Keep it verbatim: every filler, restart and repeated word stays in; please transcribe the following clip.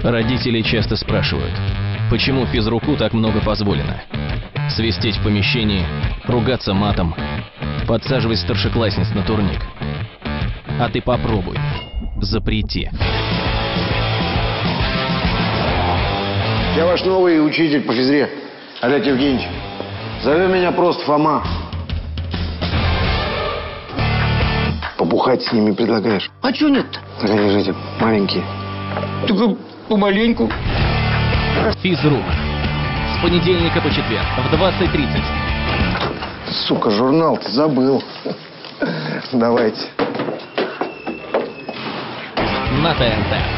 Родители часто спрашивают, почему физруку так много позволено. Свистеть в помещении, ругаться матом, подсаживать старшеклассниц на турник. А ты попробуй, запрети. Я ваш новый учитель по физре, Олег Евгеньевич. Зови меня просто Фома. Побухать с ними предлагаешь? А чё нет-то? Так они же эти маленькие. Только помаленьку. Физрук. С понедельника по четверг в двадцать тридцать. Сука, журнал ты забыл. Давайте. На ТНТ.